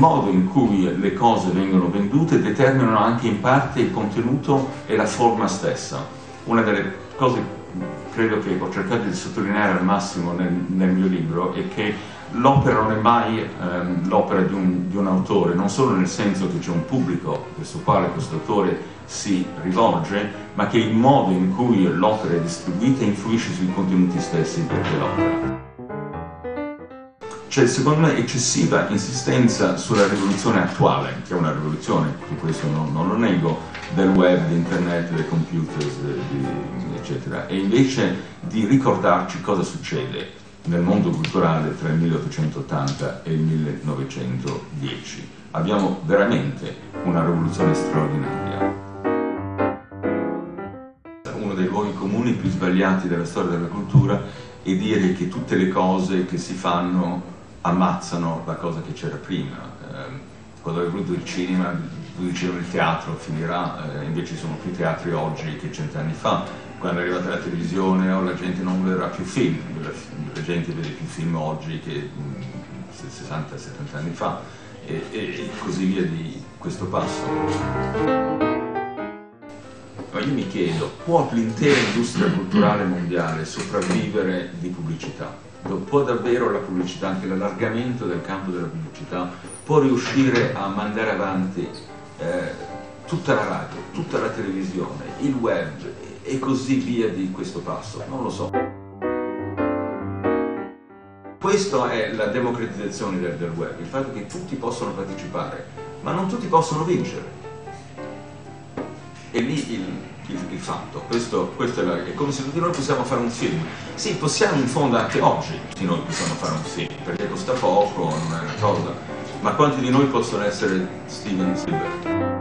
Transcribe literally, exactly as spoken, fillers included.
modo in cui le cose vengono vendute determinano anche in parte il contenuto e la forma stessa. Una delle cose credo che ho cercato di sottolineare al massimo nel, nel mio libro è che l'opera non è mai ehm, l'opera di un, di un autore, non solo nel senso che c'è un pubblico verso il quale questo autore si rivolge, ma che il modo in cui l'opera è distribuita influisce sui contenuti stessi dell'opera. C'è secondo me eccessiva insistenza sulla rivoluzione attuale, che è una rivoluzione, su questo non, non lo nego, del web, di internet, dei computer, di, eccetera, e invece di ricordarci cosa succede nel mondo culturale tra il milleottocentottanta e il millenovecentodieci. Abbiamo veramente una rivoluzione straordinaria. Uno dei luoghi comuni più sbagliati della storia della cultura è dire che tutte le cose che si fanno ammazzano la cosa che c'era prima. Eh, quando è venuto il cinema, dicevano il teatro finirà, eh, invece ci sono più teatri oggi che cent'anni fa. Quando è arrivata la televisione, oh, la gente non vedrà più film, la, la gente vede più film oggi che sessanta settanta anni fa, e, e, e così via di questo passo. Ma io mi chiedo, può l'intera industria culturale mondiale sopravvivere di pubblicità? Può davvero la pubblicità, anche l'allargamento del campo della pubblicità, può riuscire a mandare avanti eh, tutta la radio, tutta la televisione, il web e così via di questo passo? Non lo so. Questa è la democratizzazione del, del web, il fatto che tutti possono partecipare, ma non tutti possono vincere. E lì il, il, il fatto, questo, questo è, la, è come se tutti noi possiamo fare un film. Sì, possiamo in fondo anche oggi, tutti noi possiamo fare un film, perché costa poco, non è una cosa, ma quanti di noi possono essere Steven Spielberg?